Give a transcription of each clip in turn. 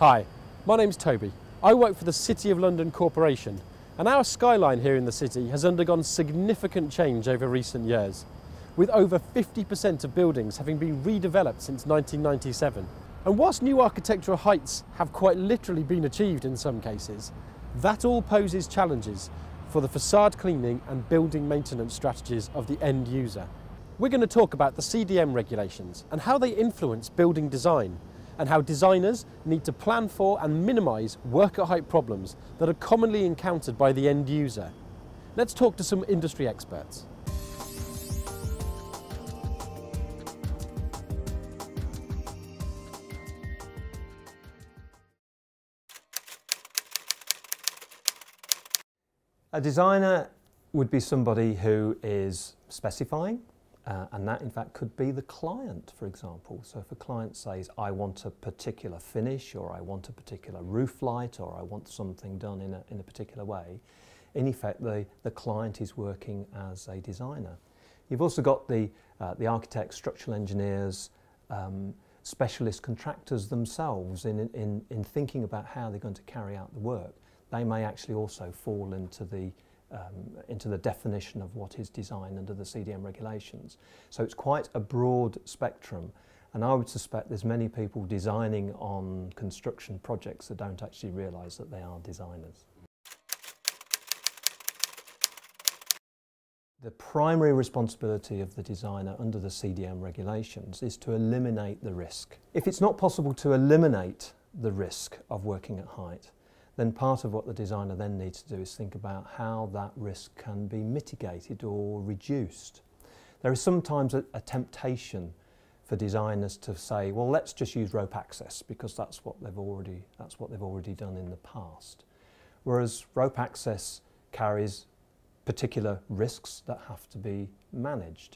Hi, my name's Toby. I work for the City of London Corporation, and our skyline here in the city has undergone significant change over recent years, with over 50% of buildings having been redeveloped since 1997. And whilst new architectural heights have quite literally been achieved in some cases, that all poses challenges for the facade cleaning and building maintenance strategies of the end user. We're going to talk about the CDM regulations and how they influence building design, and how designers need to plan for and minimise worker height problems that are commonly encountered by the end user. Let's talk to some industry experts. A designer would be somebody who is specifying, and that in fact could be the client, for example. So if a client says, I want a particular finish, or I want a particular roof light, or I want something done in a particular way, in effect the client is working as a designer. You've also got the architects, structural engineers, specialist contractors themselves in thinking about how they're going to carry out the work. They may actually also fall into the definition of what is design under the CDM regulations. So it's quite a broad spectrum, and I would suspect there's many people designing on construction projects that don't actually realise that they are designers. The primary responsibility of the designer under the CDM regulations is to eliminate the risk. If it's not possible to eliminate the risk of working at height, then part of what the designer then needs to do is think about how that risk can be mitigated or reduced. There is sometimes a temptation for designers to say, well, let's just use rope access because that's what they've already done in the past. Whereas rope access carries particular risks that have to be managed.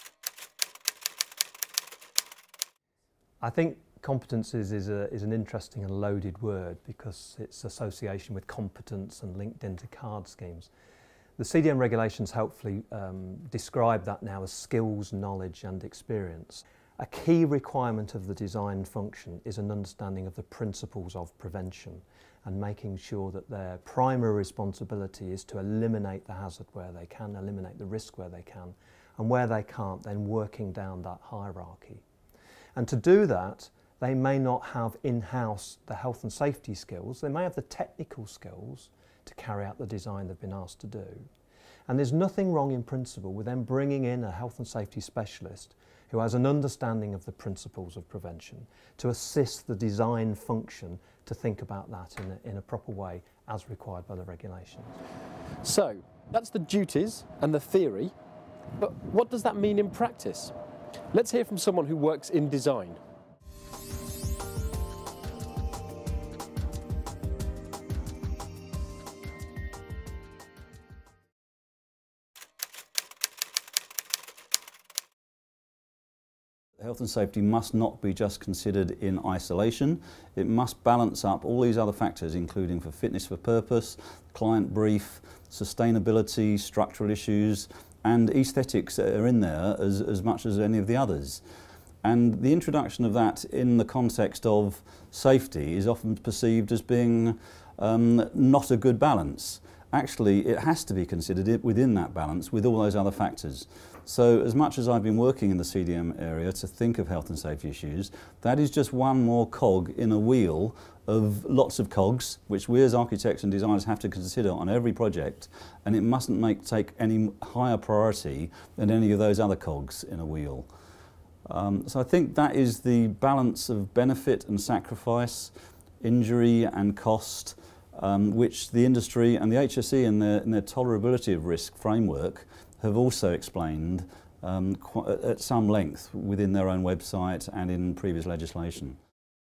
I think competencies is an interesting and loaded word because its association with competence and linked into card schemes. The CDM regulations helpfully describe that now as skills, knowledge and experience. A key requirement of the design function is an understanding of the principles of prevention and making sure that their primary responsibility is to eliminate the hazard where they can, eliminate the risk where they can, and where they can't, then working down that hierarchy. And to do that, they may not have in-house the health and safety skills, they may have the technical skills to carry out the design they've been asked to do. And there's nothing wrong in principle with them bringing in a health and safety specialist who has an understanding of the principles of prevention to assist the design function to think about that in a proper way as required by the regulations. So, that's the duties and the theory, but what does that mean in practice? Let's hear from someone who works in design. Health and safety must not be just considered in isolation. It must balance up all these other factors, including for fitness for purpose, client brief, sustainability, structural issues, and aesthetics are in there as much as any of the others. And the introduction of that in the context of safety is often perceived as being not a good balance. Actually, it has to be considered within that balance with all those other factors. So as much as I've been working in the CDM area to think of health and safety issues, that is just one more cog in a wheel of lots of cogs, which we as architects and designers have to consider on every project, and it mustn't take any higher priority than any of those other cogs in a wheel. So I think that is the balance of benefit and sacrifice, injury and cost, which the industry and the HSE in their tolerability of risk framework have also explained at some length within their own website and in previous legislation.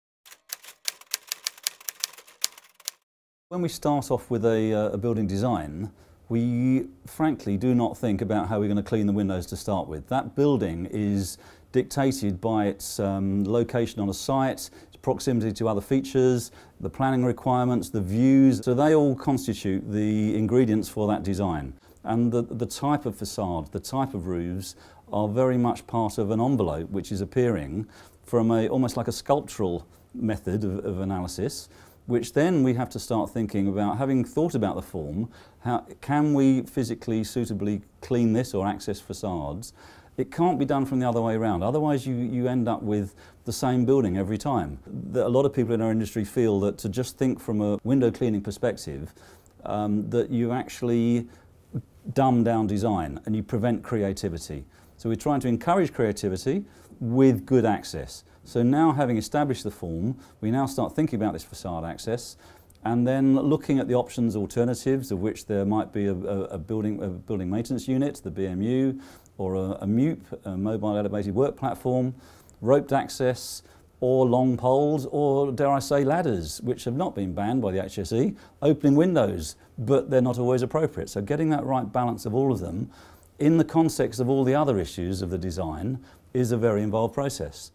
When we start off with a building design, we frankly do not think about how we're going to clean the windows to start with. That building is dictated by its location on a site, its proximity to other features, the planning requirements, the views. So they all constitute the ingredients for that design. And the type of facade, the type of roofs are very much part of an envelope which is appearing from almost like a sculptural method of analysis, which then we have to start thinking about, having thought about the form, how can we physically suitably clean this or access facades. It can't be done from the other way around, otherwise you end up with the same building every time. A lot of people in our industry feel that to just think from a window cleaning perspective, that you actually dumb down design and you prevent creativity. So we're trying to encourage creativity with good access. So now, having established the form, we now start thinking about this facade access and then looking at the options, alternatives, of which there might be a building maintenance unit, the BMU, or a MUP, a mobile elevated work platform, roped access, or long poles, or dare I say ladders, which have not been banned by the HSE, opening windows, but they're not always appropriate. So getting that right balance of all of them in the context of all the other issues of the design is a very involved process.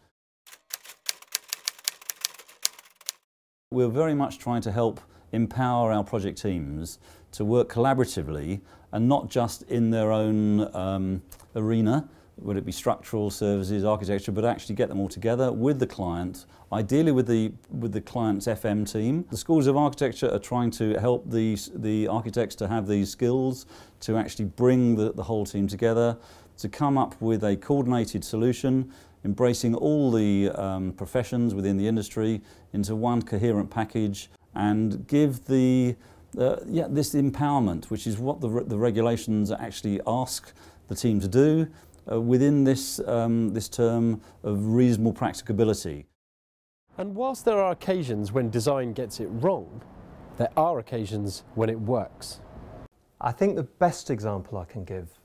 We're very much trying to help empower our project teams to work collaboratively and not just in their own arena, would it be structural services, architecture, but actually get them all together with the client, ideally with the client's FM team. The schools of architecture are trying to help the architects to have these skills, to actually bring the whole team together, to come up with a coordinated solution, embracing all the professions within the industry into one coherent package, and give this empowerment, which is what the regulations actually ask the team to do, within this term of reasonable practicability. And whilst there are occasions when design gets it wrong, there are occasions when it works. I think the best example I can give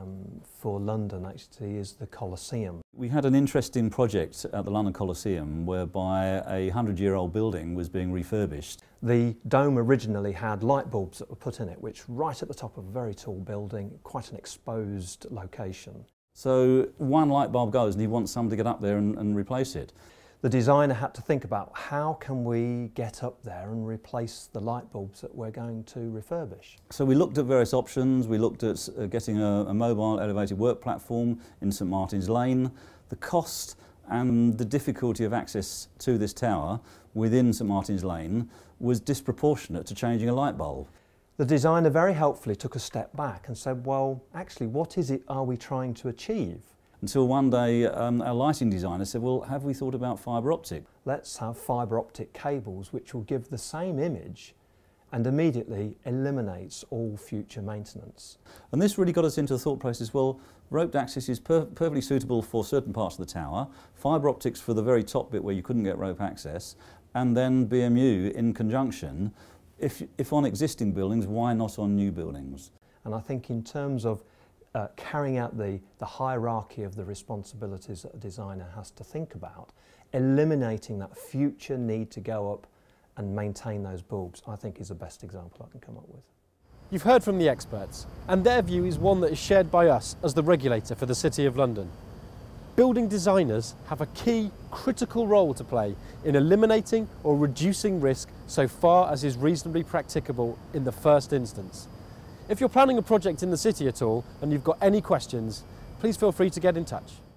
for London actually is the Colosseum. We had an interesting project at the London Colosseum whereby a 100-year-old building was being refurbished. The dome originally had light bulbs that were put in it, which right at the top of a very tall building, quite an exposed location. So one light bulb goes and he wants someone to get up there and replace it. The designer had to think about how can we get up there and replace the light bulbs that we're going to refurbish. So we looked at various options. We looked at getting a mobile elevated work platform in St Martin's Lane. The cost and the difficulty of access to this tower within St Martin's Lane was disproportionate to changing a light bulb. The designer very helpfully took a step back and said, well, actually, what is it are we trying to achieve? Until one day our lighting designer said, well, have we thought about fibre optic? Let's have fibre optic cables which will give the same image and immediately eliminates all future maintenance. And this really got us into the thought process, well, roped access is perfectly suitable for certain parts of the tower, fibre optics for the very top bit where you couldn't get rope access, and then BMU in conjunction. If on existing buildings, why not on new buildings? And I think in terms of carrying out the hierarchy of the responsibilities that a designer has to think about, eliminating that future need to go up and maintain those bulbs, I think is the best example I can come up with. You've heard from the experts, and their view is one that is shared by us as the regulator for the City of London. Building designers have a key, critical role to play in eliminating or reducing risk so far as is reasonably practicable in the first instance. If you're planning a project in the city at all and you've got any questions, please feel free to get in touch.